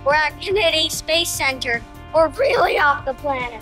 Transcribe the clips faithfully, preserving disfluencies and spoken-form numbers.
We're at Kennedy Space Center. We're really off the planet.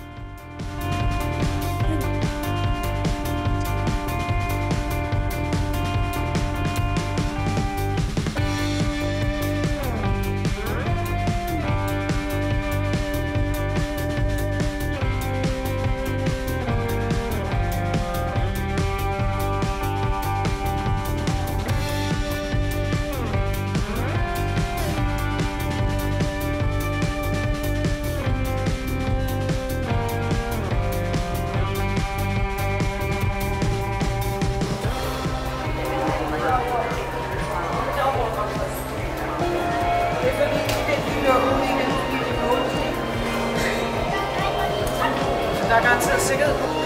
Der er garanteret sikkerhed på.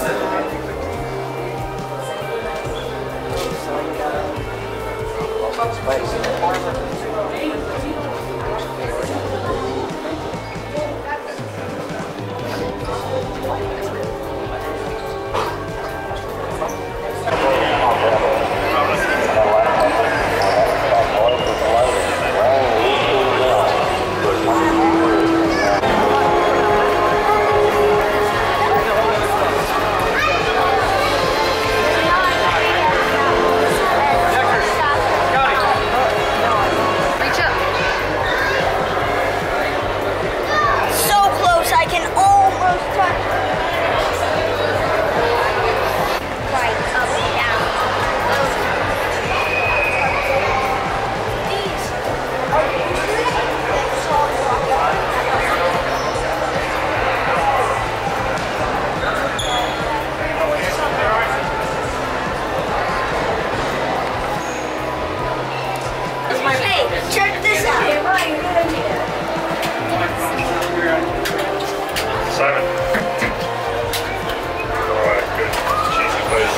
Simon. Alright, good. Cheesy place.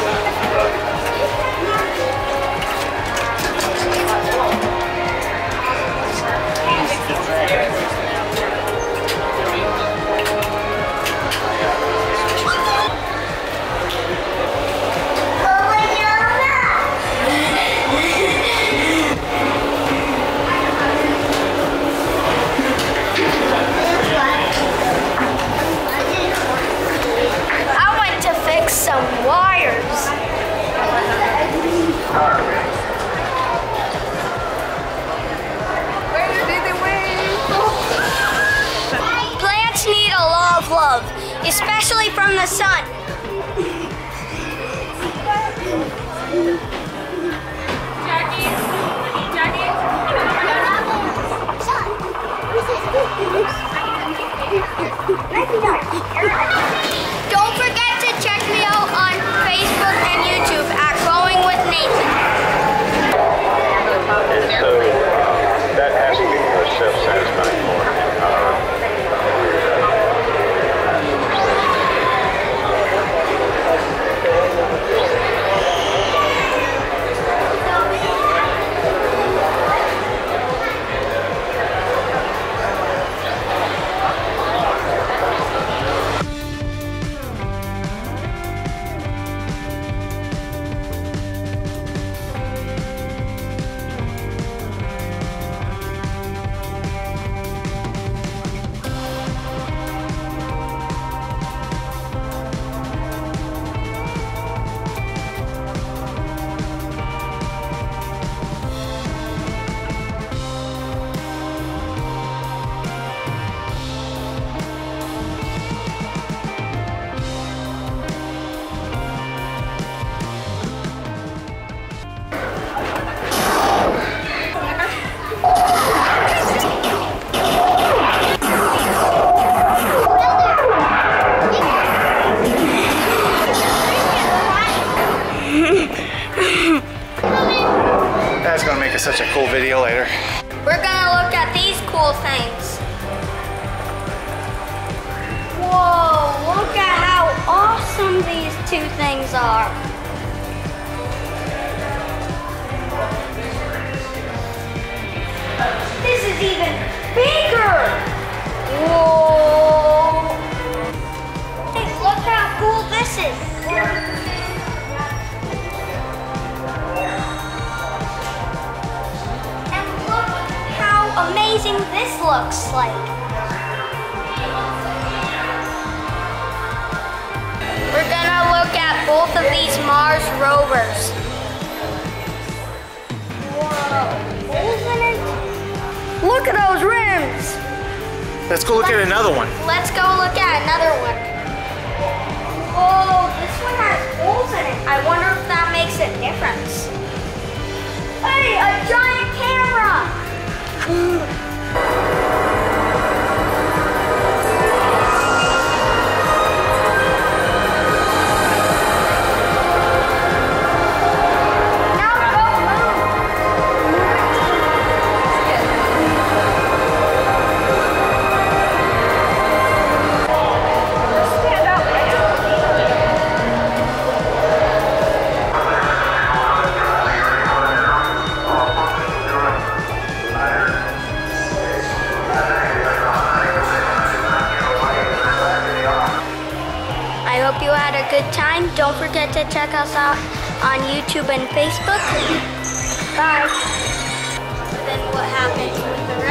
Some wires. Plants need a lot of love, especially from the sun. Jackie, Jackie. Don't forget to check me out on Facebook and YouTube at Growing with Nathan. So that has to be more self-satisfying for him. That's gonna make it such a cool video later. We're gonna look at these cool things. Whoa, look at how awesome these two things are. This is even bigger. Whoa. Hey, look how cool this is. And look how amazing this looks like. We're gonna look at both of these Mars rovers. Whoa, isn't it? Look at those rims. Let's go look at another one. Let's go look at another one. Whoa, this one has holes in it. I wonder if that makes a difference. Hey, a giant camera! I hope you had a good time. Don't forget to check us out on YouTube and Facebook. Bye. Then what happens with the